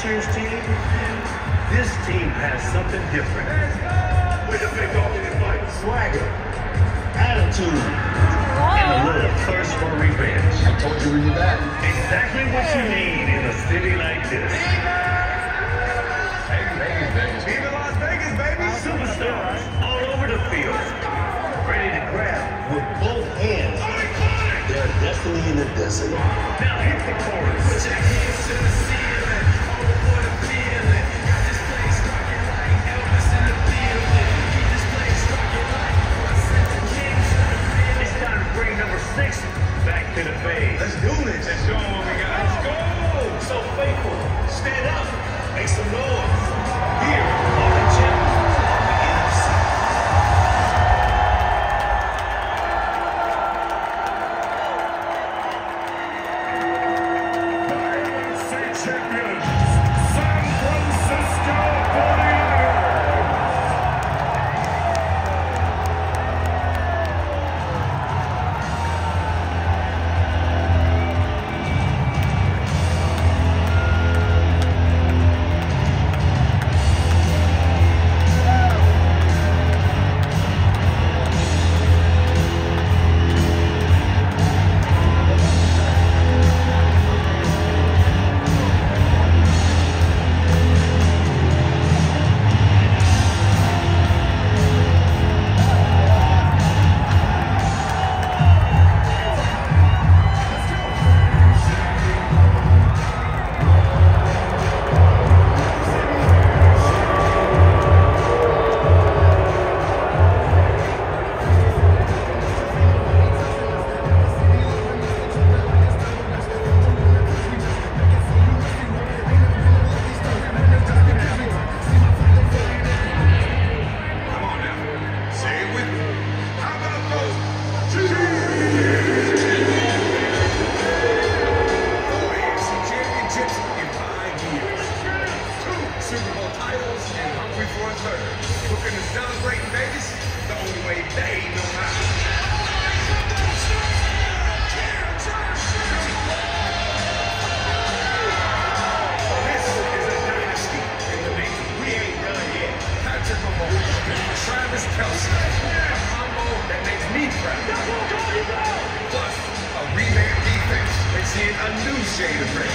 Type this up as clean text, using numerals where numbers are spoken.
year's team, this team has something different. With a big opening fight, swagger, attitude, and a little thirst for revenge. I told you we need that. Exactly what you need in a city like this. Vegas. Viva Las Vegas, baby! Superstars all over the field, ready to grab with both hands their destiny in the desert. Now hit the chorus. Put your hands to the ceiling, all for the feeling. Got this place rocking like Elvis in the building. Keep this place rocking like I sent the kings to the field. It's time to bring number 6 back to the base. Let's do this. Let's show them what we got. Let's go! So faithful. Stand up. Make some noise. Here on the channel. Super Bowl titles and hungry for a third. Looking to celebrate in Vegas the only way they know how. This is a dynasty in the making. We ain't done yet. Patrick Mahomes, Travis Kelce, a combo that makes me proud. Plus, a revamped defense that's in a new shade of red.